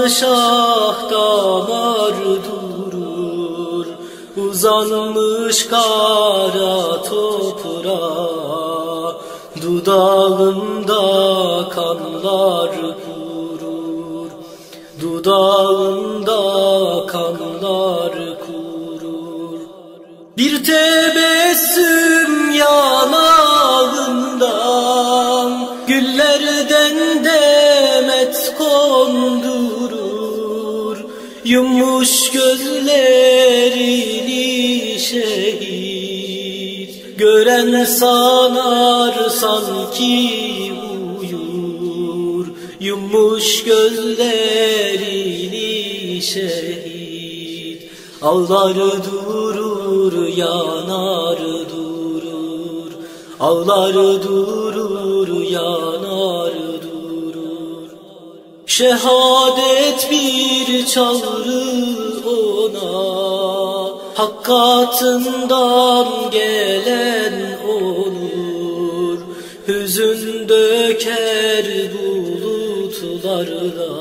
şah damar durur, uzanmış kara toprağa, dudağında kanlar kurur, dudağında kanlar kurur. Bir tebessüm yanağından, güllerden demet kondurur, yummuş gözlerini şehit, gören sanar sanki uyur, yummuş gözlerini şehit. Ağlar durur, yanar durur, ağlar durur, yanar durur. Şehadet bir çağrı ona, hak katından gelen onur, hüzün döker bulutlarla,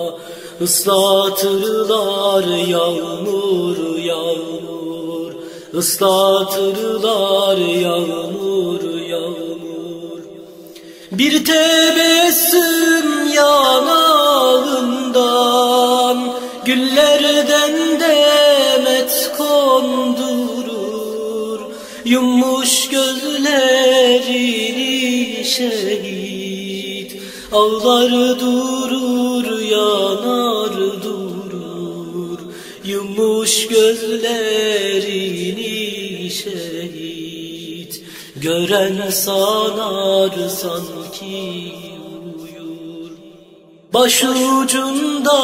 ıslatırlar yağmur yağmur, ıslatırlar yağmur yağmur. Bir tebessüm yanağından, güllerden demet kondurur, yummuş gözlerini şehit. Ağlar durur, yanar durur, yummuş gözlerini şehit. Gören sanar sanki uyur. Başucunda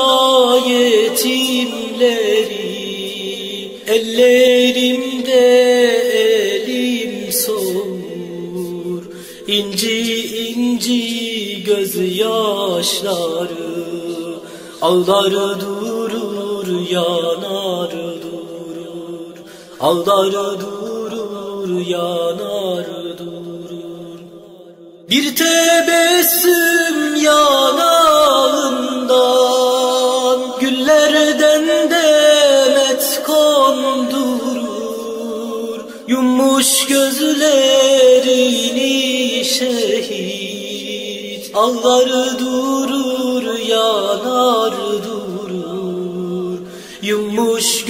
yetimleri, ellerimde elim soğur, İnci inci gözyaşları, ağlar durur, yanar durur, ağlar durur, yanar durur. Bir tebessüm yanağından, güllerden demet kondurur, yummuş gözlerini şehit. Ağlar durur, yanar durur, yummuş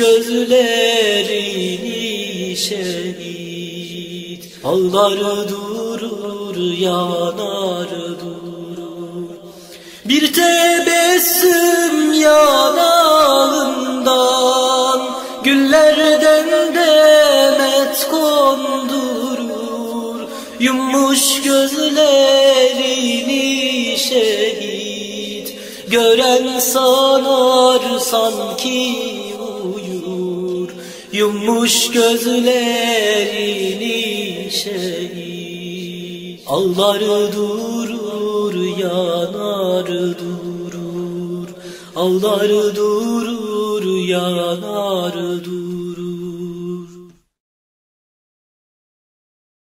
gözlerini şehit. Ağlar durur, yanar durur. Bir tebessüm yanağından, güllerden demet kondurur, yummuş gözlerini şehit. Gören sanar sanki uyur, yummuş gözlerini şehit. Ağlar durur, yanar durur, ağlar durur, yanar durur.